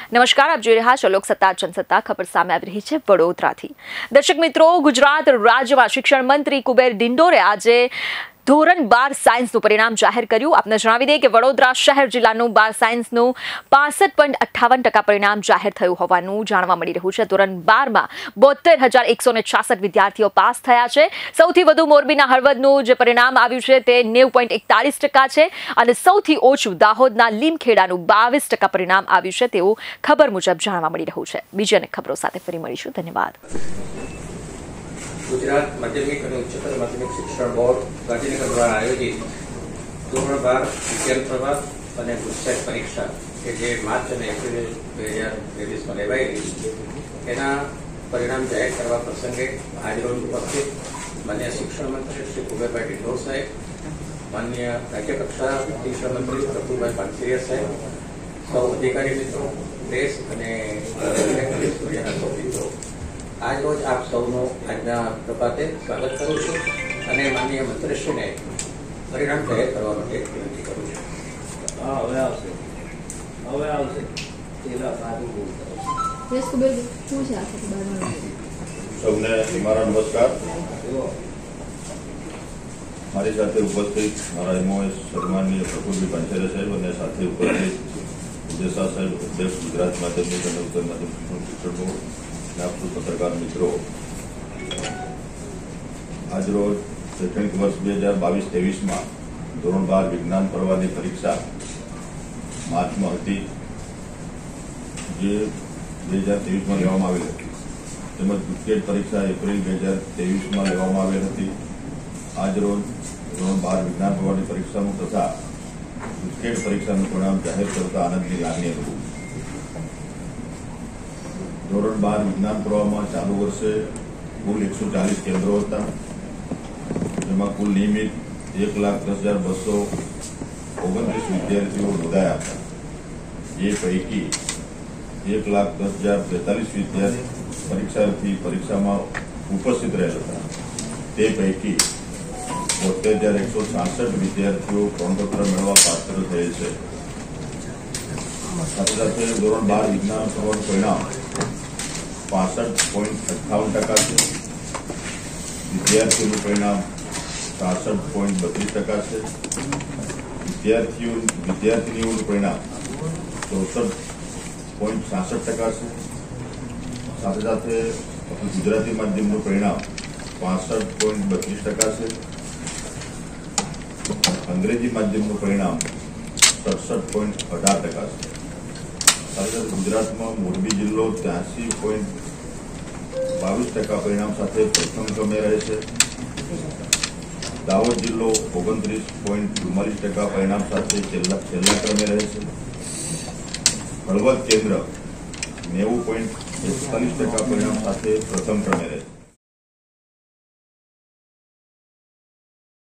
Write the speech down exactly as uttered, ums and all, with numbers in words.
નમસ્કાર, આપ જોઈ રહ્યા છો લોકસત્તા જનસત્તા. ખબર સામે આવી રહી છે વડોદરાથી. દર્શક મિત્રો, ગુજરાત રાજ્યમાં શિક્ષણ મંત્રી કુબેર ડિંડોરે આજે ધોરણ બાર સાયન્સનું પરિણામ જાહેર કર્યું. આપને જણાવી દઈએ કે વડોદરા શહેર જિલ્લાનું બાર સાયન્સનું પાસઠ પોઈન્ટ અઠ્ઠાવન ટકા પરિણામ જાહેર થયું હોવાનું જાણવા મળી રહ્યું છે. ધોરણ બારમાં બોતેર હજાર એકસો ને છાસઠ વિદ્યાર્થીઓ પાસ થયા છે. સૌથી વધુ મોરબીના હળવદનું જે પરિણામ આવ્યું છે તે નેવું પોઈન્ટ એકતાલીસ ટકા છે અને સૌથી ઓછું દાહોદના લીમખેડાનું બાવીસ ટકા પરિણામ આવ્યું છે તેવું ખબર મુજબ જાણવા મળી રહ્યું છે. બીજી અનેક ખબરો સાથે ફરી મળીશું. ધન્યવાદ. ગુજરાત માધ્યમિક અને ઉચ્ચતર માધ્યમિક શિક્ષણ બોર્ડ ગાંધીનગર દ્વારા આયોજિત ધોરણ બાર વિજ્ઞાન પ્રવાહ અને ગુજકેટ પરીક્ષા કે જે માર્ચ અને એપ્રિલ બે હજાર ત્રેવીસમાં લેવાયેલી એના પરિણામ જાહેર કરવા પ્રસંગે આજરોજ ઉપસ્થિત માન્ય શિક્ષણ મંત્રી શ્રી કુબેરભાઈ ડિંડોર સાહેબ, માન્ય રાજ્યકક્ષા શિક્ષણ મંત્રી પ્રફુલભાઈ પાનસેરિયા સાહેબ, સૌ અધિકારી મિત્રો, પ્રેસ અને સૌ મિત્રો, આજ રોજ આપ સૌનું આજના પ્રભાતે સ્વાગત કરું છું અને માનનીય મંત્રીશ્રીને પરિણામ જાહેર કરવા માટે વિનંતી કરું છું. હા, હવે આવશે હવે આવશે સૌને મારા નમસ્કાર. મારી સાથે ઉપસ્થિત મારા એમઓએસ સન્માનીય પ્રફુલભાઈ પાનસેરિયા સાહેબ અને સાથે ઉપસ્થિત ઉદેસા સાહેબ, અધ્યક્ષ ગુજરાત માધ્યમિક અને ઉત્તર માધ્યમિક શિક્ષણ બોર્ડ, આપનું પત્રકાર મિત્રો, આજરોજ શૈક્ષણિક વર્ષ બે હજાર બાવીસ ત્રેવીસમાં ધોરણ બાર વિજ્ઞાન પ્રવાહની પરીક્ષા માર્ચમાં હતી, જે બે હજાર ત્રેવીસમાં લેવામાં આવેલી હતી. તેમજ ગુજકેટ પરીક્ષા એપ્રિલ બે હજાર ત્રેવીસમાં લેવામાં આવેલ હતી. આજરોજ ધોરણ બાર વિજ્ઞાન પ્રવાહની પરીક્ષાનું તથા ગુજકેટ પરીક્ષાનું પરિણામ જાહેર કરતા આનંદની લાગણી હતું. ધોરણ બાર વિજ્ઞાન પ્રવાહમાં ચાલુ વર્ષે કુલ એકસો ચાલીસ કેન્દ્રો હતા, જેમાં કુલ નિયમિત એક લાખ દસ હજાર બસો ઓગણત્રીસ વિદ્યાર્થીઓ નોંધાયા હતા. એ પૈકી એક લાખ દસ હજાર બેતાલીસ વિદ્યાર્થી પરીક્ષાર્થી પરીક્ષામાં ઉપસ્થિત રહેલ હતા. તે પૈકી બોતેર હજાર એકસો છાસઠ વિદ્યાર્થીઓ પ્રમાણપત્ર મેળવવા પાત્ર થયેલ છે. સાથે સાથે ધોરણ બાર વિજ્ઞાન પ્રવાહનું પરિણામ પાસઠ પોઈન્ટ અઠ્ઠાવન ટકા છે. વિદ્યાર્થીઓનું પરિણામ સાસઠ પોઈન્ટ બત્રીસ ટકા છે. વિદ્યાર્થીઓ વિદ્યાર્થીનીઓનું પરિણામ ચોસઠ પોઈન્ટ સાસઠ ટકા છે. સાથે સાથે ગુજરાતી માધ્યમનું પરિણામ પાસઠ પોઈન્ટ બત્રીસ ટકા છે. અંગ્રેજી માધ્યમનું પરિણામ સડસઠ પોઈન્ટ અઢાર ટકા છે. સાથે ગુજરાતમાં મોરબી જિલ્લો ત્યાસી પોઈન્ટ બાવીસ ટકા પરિણામ સાથે પ્રથમ ક્રમે રહે છે. દાહોદ જિલ્લો ઓગણત્રીસ પોઈન્ટ ચુમ્માલીસ ટકા પરિણામ સાથે છેલ્લા છેલ્લા ક્રમે રહે છે. હળવદ કેન્દ્ર નેવું પોઈન્ટ એકતાલીસ ટકા પરિણામ સાથે પ્રથમ ક્રમે રહે છે.